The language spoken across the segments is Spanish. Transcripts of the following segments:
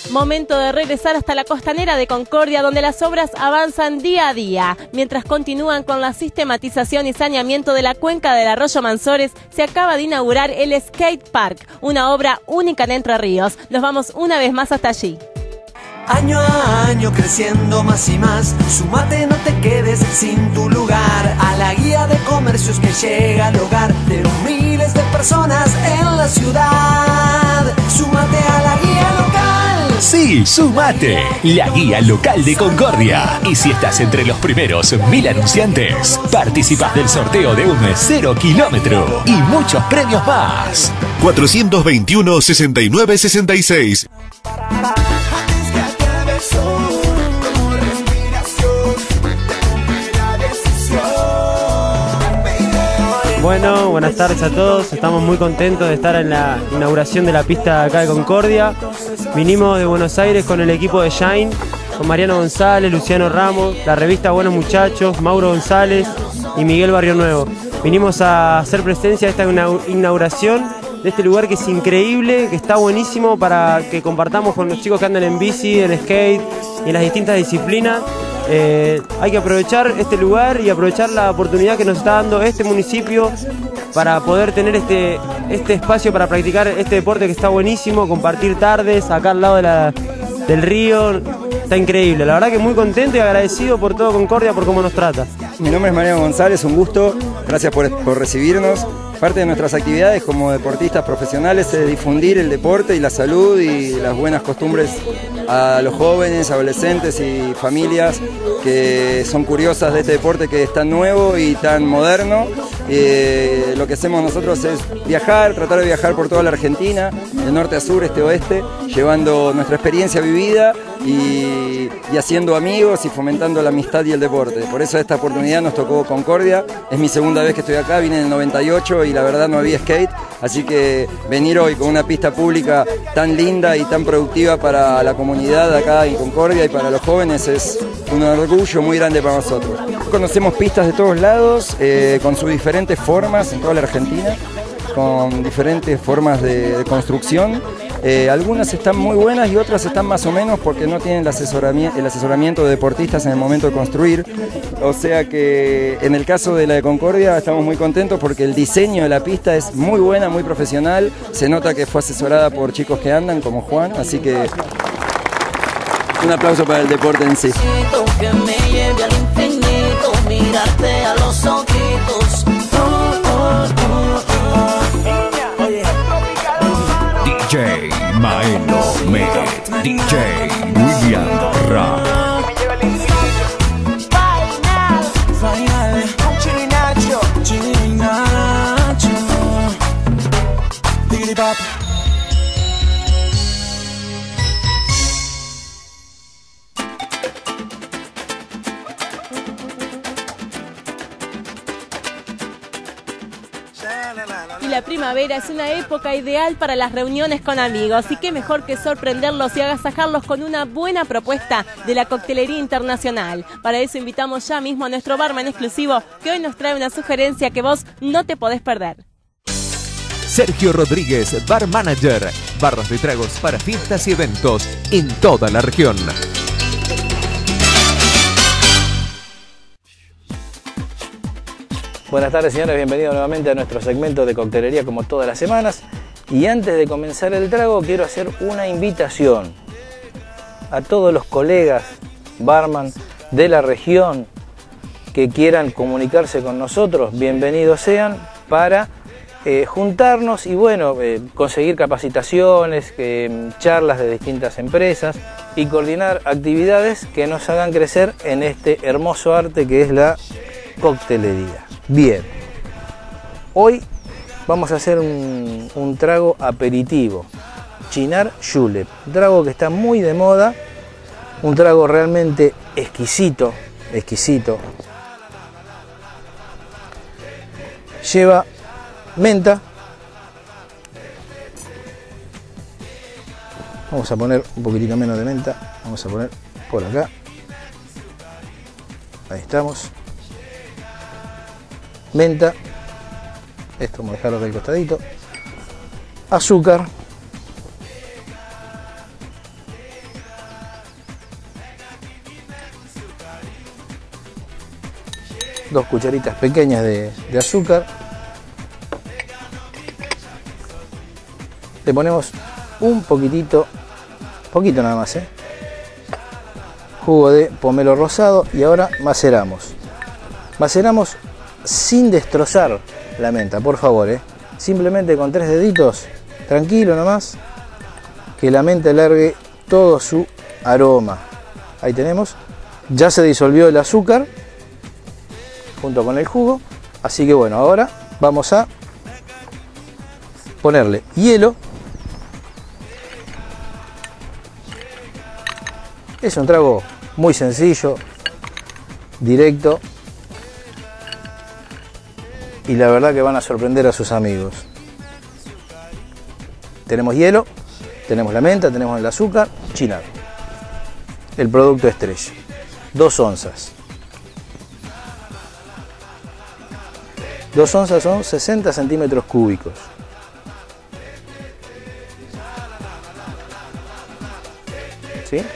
Momento de regresar hasta la costanera de Concordia, donde las obras avanzan día a día. Mientras continúan con la sistematización y saneamiento de la cuenca del arroyo Mansores, se acaba de inaugurar el Skate Park, una obra única en Entre Ríos. Nos vamos una vez más hasta allí. Año a año creciendo más y más, súmate, no te quedes sin tu lugar, a la guía de comercios que llega al hogar de miles de personas en la ciudad. Súmate a la guía local. Sí, súmate, la guía local de Concordia. Y si estás entre los primeros 1000 anunciantes, participas del sorteo de un 0 kilómetro y muchos premios más. 421-6966. Bueno, buenas tardes a todos. Estamos muy contentos de estar en la inauguración de la pista acá de Concordia. Vinimos de Buenos Aires con el equipo de Shine, con Mariano González, Luciano Ramos, la revista Buenos Muchachos, Mauro González y Miguel Barrio Nuevo. Vinimos a hacer presencia de esta inauguración de este lugar que es increíble, que está buenísimo para que compartamos con los chicos que andan en bici, en skate y en las distintas disciplinas. Hay que aprovechar este lugar y aprovechar la oportunidad que nos está dando este municipio para poder tener este espacio para practicar este deporte que está buenísimo, compartir tardes acá al lado del río. Está increíble, la verdad que muy contento y agradecido por todo Concordia, por cómo nos trata. Mi nombre es Mariano González, un gusto, gracias por recibirnos. Parte de nuestras actividades como deportistas profesionales es difundir el deporte y la salud y las buenas costumbres a los jóvenes, adolescentes y familias que son curiosas de este deporte que es tan nuevo y tan moderno. Lo que hacemos nosotros es viajar, tratar de viajar por toda la Argentina, de norte a sur, este a oeste, llevando nuestra experiencia vivida y haciendo amigos y fomentando la amistad y el deporte. Por eso esta oportunidad nos tocó Concordia, es mi segunda vez que estoy acá, vine en el 98 y la verdad no había skate, así que venir hoy con una pista pública tan linda y tan productiva para la comunidad acá en Concordia y para los jóvenes es un orgullo muy grande para nosotros. Conocemos pistas de todos lados, con sus diferentes formas en toda la Argentina, con diferentes formas de construcción. Algunas están muy buenas y otras están más o menos porque no tienen el asesoramiento de deportistas en el momento de construir. O sea que en el caso de la de Concordia estamos muy contentos porque el diseño de la pista es muy buena, muy profesional. Se nota que fue asesorada por chicos que andan como Juan, así que un aplauso para el deporte en sí. Que me lleve al infinito, mirarte a los ojitos. DJ Maelo Met, DJ William Rap. Y la primavera es una época ideal para las reuniones con amigos, y qué mejor que sorprenderlos y agasajarlos con una buena propuesta de la Coctelería Internacional. Para eso invitamos ya mismo a nuestro barman exclusivo, que hoy nos trae una sugerencia que vos no te podés perder. Sergio Rodríguez, Bar Manager. Barras de tragos para fiestas y eventos en toda la región. Buenas tardes, señores, bienvenidos nuevamente a nuestro segmento de coctelería como todas las semanas. Y antes de comenzar el trago quiero hacer una invitación a todos los colegas barman de la región que quieran comunicarse con nosotros, bienvenidos sean, para juntarnos y bueno, conseguir capacitaciones, charlas de distintas empresas y coordinar actividades que nos hagan crecer en este hermoso arte que es la coctelería. Bien, hoy vamos a hacer un trago aperitivo, Cynar Julep, un trago que está muy de moda, un trago realmente exquisito, exquisito. Lleva menta, vamos a poner un poquitito menos de menta, vamos a poner por acá, ahí estamos. Menta, esto vamos a dejarlo acá al costadito, azúcar, 2 cucharitas pequeñas de azúcar. Le ponemos un poquito nada más, jugo de pomelo rosado y ahora maceramos. Maceramos sin destrozar la menta, por favor, simplemente con 3 deditos, tranquilo nomás, que la menta largue todo su aroma. Ahí tenemos, ya se disolvió el azúcar junto con el jugo, así que bueno, ahora vamos a ponerle hielo. Es un trago muy sencillo, directo, y la verdad que van a sorprender a sus amigos. Tenemos hielo, tenemos la menta, tenemos el azúcar, chinar. El producto estrella, 2 onzas. 2 onzas son 60 centímetros cúbicos. ¿Sí? Ahí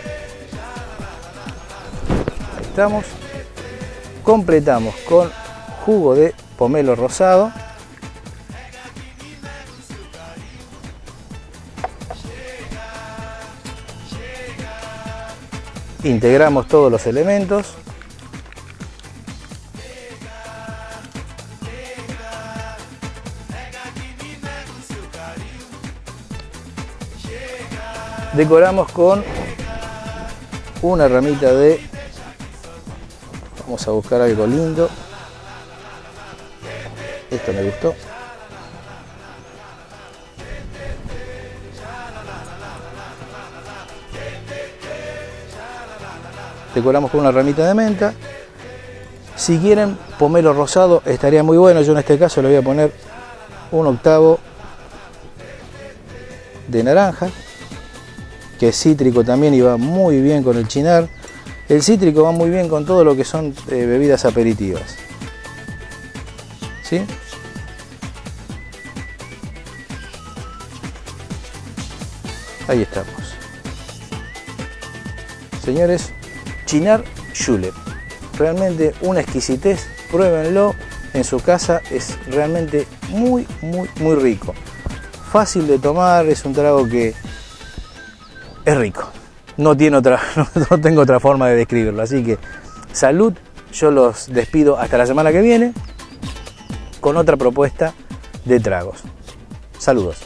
estamos. Completamos con jugo de pomelo rosado. Integramos todos los elementos. Decoramos con una ramita de... Vamos a buscar algo lindo. Esto me gustó. Decoramos con una ramita de menta. Si quieren pomelo rosado estaría muy bueno. Yo en este caso le voy a poner 1/8 de naranja, que es cítrico también y va muy bien con el chinar. El cítrico va muy bien con todo lo que son bebidas aperitivas. ¿Sí? Ahí estamos. Señores, chinar julep. Realmente una exquisitez. Pruébenlo en su casa. Es realmente muy rico. Fácil de tomar. Es un trago que es rico. No tengo otra forma de describirlo. Así que salud. Yo los despido hasta la semana que viene con otra propuesta de tragos. Saludos.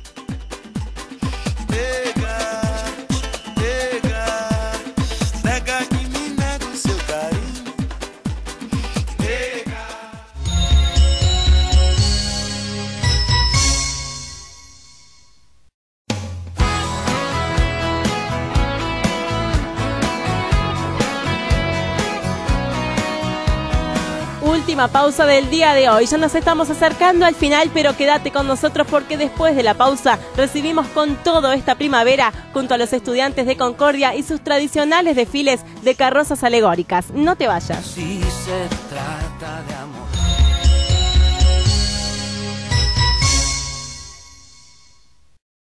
Última pausa del día de hoy. Ya nos estamos acercando al final, pero quédate con nosotros porque después de la pausa recibimos con todo esta primavera junto a los estudiantes de Concordia y sus tradicionales desfiles de carrozas alegóricas. No te vayas. Si se trata de amor.